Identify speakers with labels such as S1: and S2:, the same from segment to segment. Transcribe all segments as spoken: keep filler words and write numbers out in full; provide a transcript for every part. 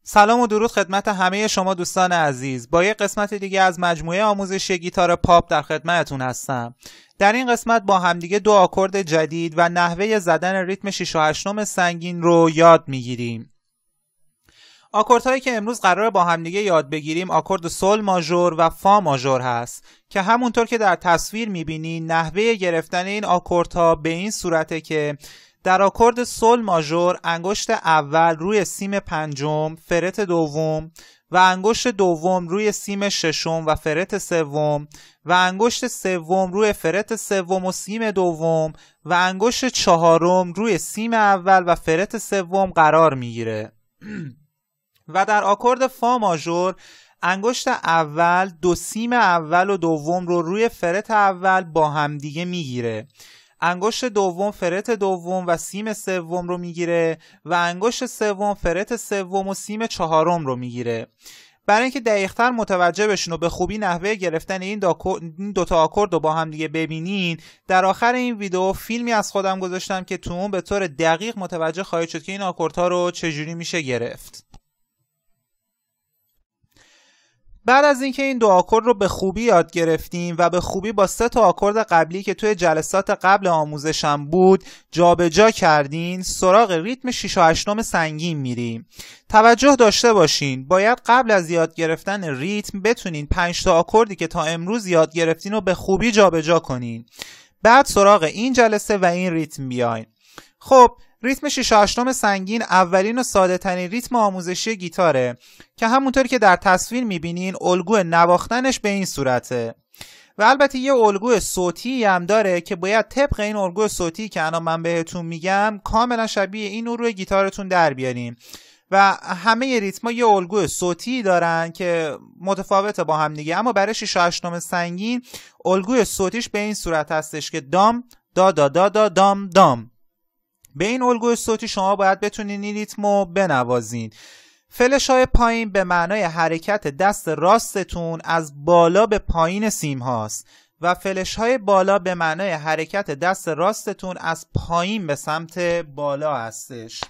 S1: سلام و درود خدمت همه شما دوستان عزیز. با یک قسمت دیگه از مجموعه آموزشی گیتار پاپ در خدمتتون هستم. در این قسمت با همدیگه دو آکورد جدید و نحوه زدن ریتم شش و هشت سنگین رو یاد میگیریم. آکوردهایی که امروز قراره با همدیگه یاد بگیریم آکورد سل ماژور و فا ماژور هست که همونطور که در تصویر میبینین نحوه گرفتن این آکوردها به این صورته که در آکورد سل ماژور انگشت اول روی سیم پنجم فرت دوم و انگشت دوم روی سیم ششم و فرت سوم و انگشت سوم روی فرت سوم و سیم دوم و انگشت چهارم روی سیم اول و فرت سوم قرار میگیره. و در آکورد فا ماژور انگشت اول دو سیم اول و دوم رو روی فرت اول با همدیگه میگیره. انگشت دوم فرت دوم و سیم سوم رو میگیره و انگشت سوم فرت سوم و سیم چهارم رو میگیره. برای اینکه دقیق‌تر متوجه بشین و به خوبی نحوه گرفتن این دو تا آکورد رو با هم دیگه ببینین، در آخر این ویدیو فیلمی از خودم گذاشتم که تو اون به طور دقیق متوجه خواهید شد که این آکوردها رو چجوری میشه گرفت. بعد از اینکه این دو آکورد رو به خوبی یاد گرفتیم و به خوبی با سه تا آکورد قبلی که توی جلسات قبل آموزشم بود جابجا کردین، سراغ ریتم شش و هشت سنگین میریم. توجه داشته باشین، باید قبل از یاد گرفتن ریتم بتونین پنج تا آکوردی که تا امروز یاد گرفتین رو به خوبی جابجا کنین. بعد سراغ این جلسه و این ریتم بیاین. خب ریتم شش و هشت سنگین اولین و ساده ترین ریتم آموزشی گیتاره که همونطور که در تصویر میبینین الگو نواختنش به این صورته و البته یه الگو صوتی هم داره که باید طبق این الگو صوتی که الان من بهتون میگم کاملا شبیه این رو روی گیتارتون در بیارین. و همه ریتم‌ها یه الگو صوتی دارن که متفاوته با هم دیگه، اما برای شش و هشت سنگین الگوی صوتیش به این صورت هستش که دام دا دا دا دا دام دام. به این الگوی صوتی شما باید بتونین این ریتمو بنوازین. فلش های پایین به معنای حرکت دست راستتون از بالا به پایین سیم هاست و فلش های بالا به معنای حرکت دست راستتون از پایین به سمت بالا هستش.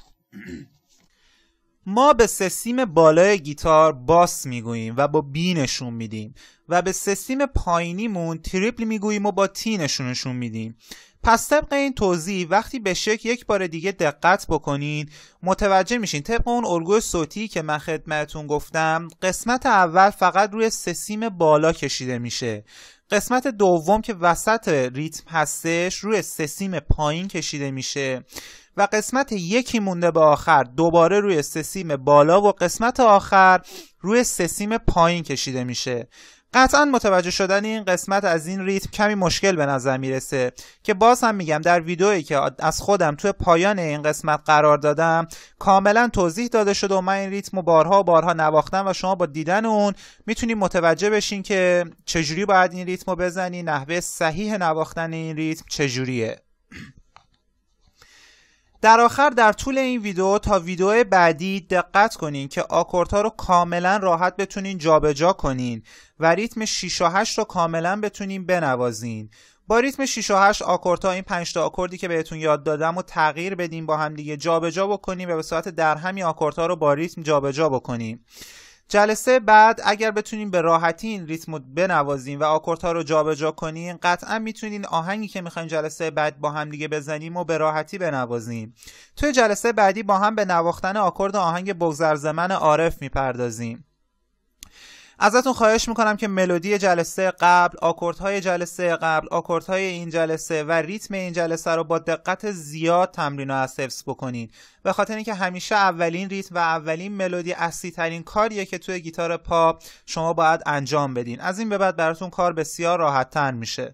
S1: ما به سه سیم بالای گیتار باس میگوییم و با بی نشون میدیم و به سه سیم پایینیمون تریپل میگوییم و با تی نشونشون میدیم. پس طبق این توضیح وقتی به شک یک بار دیگه دقت بکنین متوجه میشین طبق اون الگوی صوتی که من خدمتتون گفتم قسمت اول فقط روی سه سیم بالا کشیده میشه، قسمت دوم که وسط ریتم هستش روی سه سیم پایین کشیده میشه و قسمت یکی مونده به آخر دوباره روی سه سیم بالا و قسمت آخر روی سه سیم پایین کشیده میشه. قطعا متوجه شدن این قسمت از این ریتم کمی مشکل به نظر میرسه که باز هم میگم در ویدئویی که از خودم توی پایان این قسمت قرار دادم کاملا توضیح داده شده و من این ریتم رو بارها و بارها نواختم و شما با دیدن اون میتونید متوجه بشین که چجوری باید این ریتم رو بزنی، نحوه صحیح نواختن این ریتم چجوریه. در آخر در طول این ویدیو تا ویدیو بعدی دقت کنین که آکوردها رو کاملا راحت بتونین جابجا کنین و ریتم شش و هشت رو کاملا بتونین بنوازین. با ریتم شش و هشت آکوردها این پنج تا آکوردی که بهتون یاد دادم و تغییر بدین، با هم دیگه جابجا بکنین و به صورت درهمی آکوردها رو با ریتم جابجا بکنین. جلسه بعد اگر بتونین به راحتی این ریتم رو بنوازین و آکوردها رو جابجا کنین قطعا میتونین آهنگی که میخواین جلسه بعد با هم دیگه بزنیم و به راحتی بنوازین. توی جلسه بعدی با هم به نواختن آکورد آهنگ بگذر ز من عارف میپردازیم. ازتون خواهش میکنم که ملودی جلسه قبل، آکوردهای جلسه قبل، آکوردهای این جلسه و ریتم این جلسه رو با دقت زیاد تمرین و حفظ بکنین، به خاطر اینکه همیشه اولین ریتم و اولین ملودی اصلی ترین کاریه که توی گیتار پاپ شما باید انجام بدین. از این به بعد براتون کار بسیار راحت تر میشه.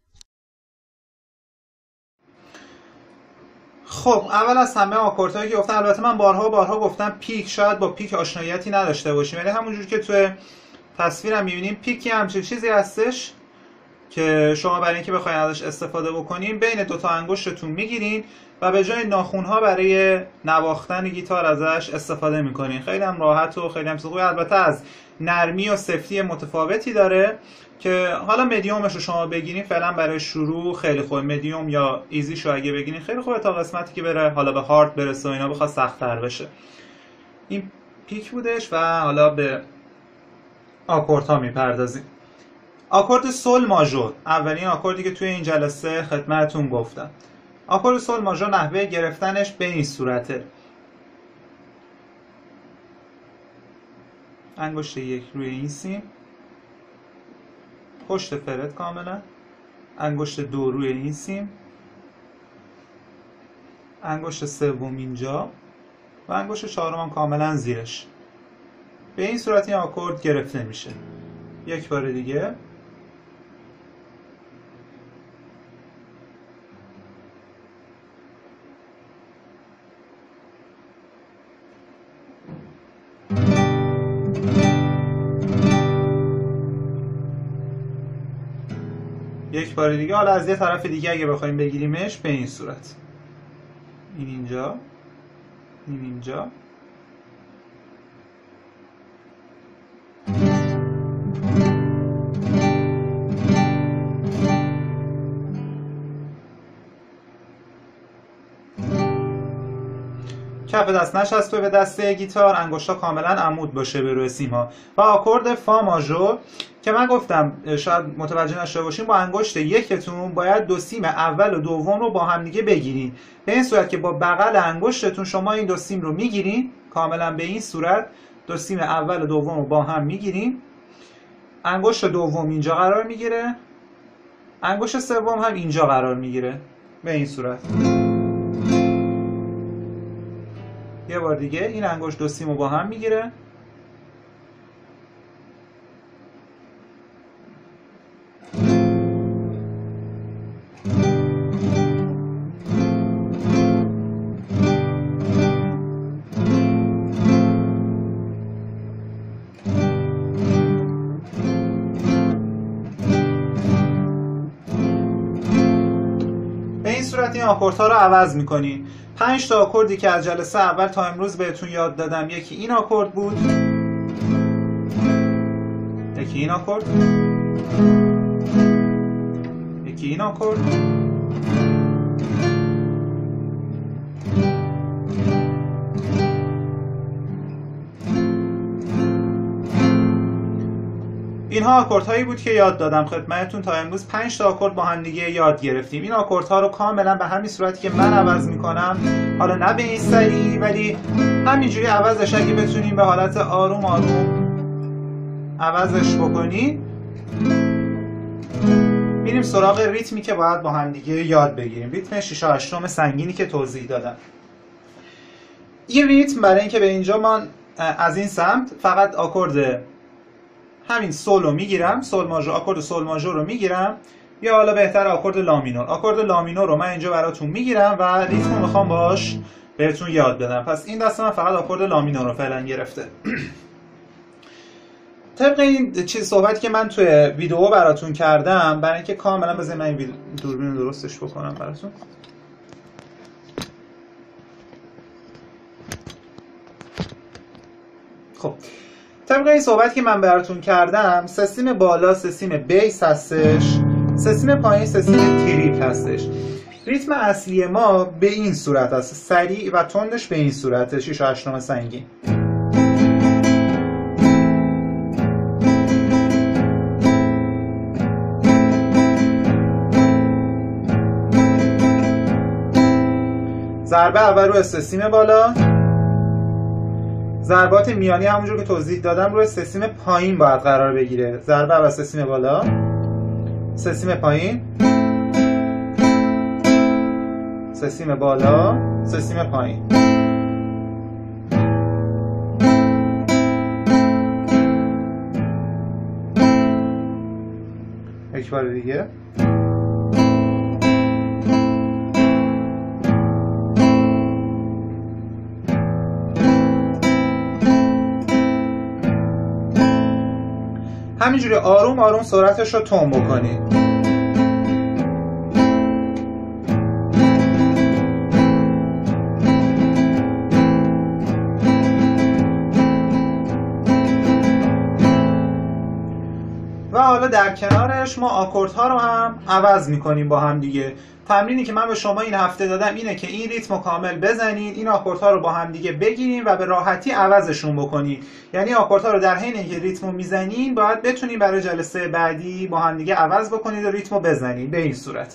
S1: خب اول از همه آکوردهایی که گفتم، البته من بارها بارها گفتم پیک شاید با پیک آشناییتی نداشته باشیم، ولی همونجور که توی تصویرم می‌بینیم پیکی همچین چیزی هستش که شما برای اینکه بخواید ازش استفاده بکنین بین دو تا انگشتتون میگیرین و به جای ناخون‌ها برای نواختن گیتار ازش استفاده میکنین. خیلی هم راحت و خیلی هم خوبه. البته از نرمی و سفتی متفاوتی داره که حالا مدیومش رو شما بگیرین فعلا برای شروع خیلی خوبه. مدیوم یا ایزیش رو اگه بگیرین خیلی خوبه تا قسمتی که بره حالا به هارد برسه و اینا بخواد سخت‌تر بشه. این پیک بودش و حالا به آکوردها میپردازیم. آکورد سل ماژور، اولین آکوردی که توی این جلسه خدمتتون گفتم. آکورد سل ماژور نحوه گرفتنش به این صورته. انگشت یک روی این سیم، پشت فرد کاملا، انگشت دو روی این سیم، انگشت سوم اینجا و انگشت چهارم هم کاملا زیرش. به این صورت این آکورد گرفته میشه. یک بار دیگه. یک بار دیگه. حالا از یه طرف دیگه اگه بخوایم بگیریمش به این صورت. این اینجا، این اینجا، کف دست نشسته به دسته گیتار، انگشتا کاملا عمود باشه به روی سیم ها. و آکورد فا ماژور که من گفتم شاید متوجه نشده باشین، با انگشت یکتون باید دو سیم اول و دوم رو با هم دیگه بگیرین. به این صورت که با بغل انگشتتون شما این دو سیم رو میگیرین، کاملا به این صورت دو سیم اول و دوم رو با هم میگیرین. انگشت دوم اینجا قرار میگیره، انگشت سوم هم اینجا قرار میگیره به این صورت. یه بار دیگه. این انگشت دو سیم رو با هم میگیره، به این صورت این آکوردها رو عوض میکنی. پنج تا آکوردی که از جلسه اول تا امروز بهتون یاد دادم، یکی این آکورد بود، یکی این آکورد، یکی این آکورد، اینها آکوردهایی بود که یاد دادم خدمتتون. تا امروز پنج تا آکورد با هم دیگه یاد گرفتیم. این آکوردها رو کاملا به همین صورتی که من عوض میکنم، حالا نه به این سریع ولی همینجوری عوضش اگه بتونیم به حالت آروم آروم عوضش بکنی، میریم سراغ ریتمی که باید با هم دیگه یاد بگیریم. ریتم شش هشتم سنگینی که توضیح دادم. این ریتم برای اینکه به اینجا من از این سمت فقط آکورد همین سول رو میگیرم، سول ماژور، آکورد سول ماژور رو میگیرم، یا حالا بهتر آکورد لا مینور. آکورد لا مینور رو من اینجا براتون میگیرم و ریتم رو میخوام باش بهتون یاد بدم. پس این دسته من فقط آکورد لا مینور رو فعلا گرفته. طبق این چیز صحبتی که من توی ویدیو براتون کردم، برای اینکه کاملا بذارید من این دوربین رو درستش بکنم براتون. خب طبق این صحبت که من براتون کردم، سه سیم بالا سه سیم بیس هستش، سه سیم پایین سه سیم تریپ هستش. ریتم اصلی ما به این صورت هست، سریع و تندش به این صورت، شش هشتم سنگین. ضربه اول روی سه سیم بالا، ضربات میانی همونجور که توضیح دادم روی سه سیم پایین باید قرار بگیره. ضربه اول سه سیم بالا، سه سیم پایین، سه سیم بالا، سه سیم پایین. یک بار دیگه. همینجوری آروم آروم سرعتش رو تون بکنید. و حالا در کنارش ما آکوردها رو هم عوض میکنیم با هم دیگه. تمرینی که من به شما این هفته دادم اینه که این ریتمو کامل بزنین، این آکوردها رو با هم دیگه بگیرین و به راحتی عوضشون بکنین. یعنی آکوردها رو در حین اینکه ریتمو میزنین باید بتونین برای جلسه بعدی با هم دیگه عوض بکنید و ریتمو بزنین به این صورت.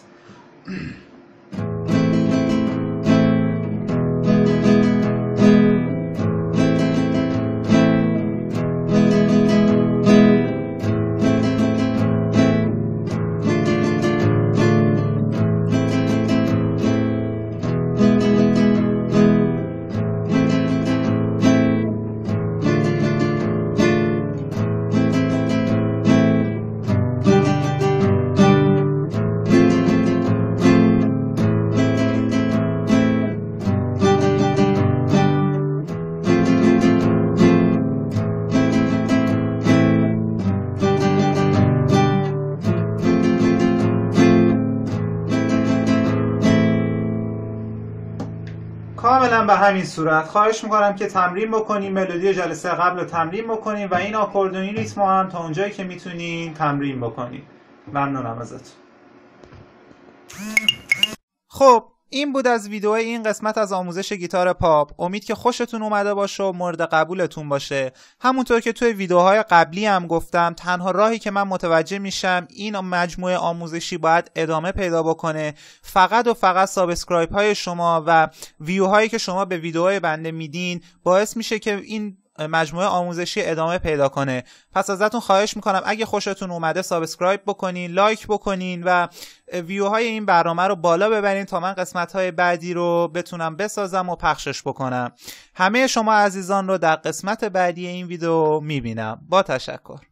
S1: کاملا به همین صورت. خواهش میکنم که تمرین بکنیم، ملودی جلسه قبل رو تمرین بکنیم و این آکورد و این ریتم هم تا اونجایی که میتونین تمرین بکنیم. ممنونم ازتون. خب این بود از ویدیو این قسمت از آموزش گیتار پاپ. امید که خوشتون اومده باشه و مورد قبولتون باشه. همونطور که توی ویدیوهای قبلی هم گفتم، تنها راهی که من متوجه میشم این مجموعه آموزشی باید ادامه پیدا بکنه فقط و فقط سابسکرایب های شما و ویو هایی که شما به ویدیوهای بنده میدین باعث میشه که این مجموعه آموزشی ادامه پیدا کنه. پس ازتون خواهش میکنم اگه خوشتون اومده سابسکرایب بکنین، لایک بکنین و ویوهای این برنامه رو بالا ببرین تا من قسمت‌های بعدی رو بتونم بسازم و پخشش بکنم. همه شما عزیزان رو در قسمت بعدی این ویدیو میبینم. با تشکر.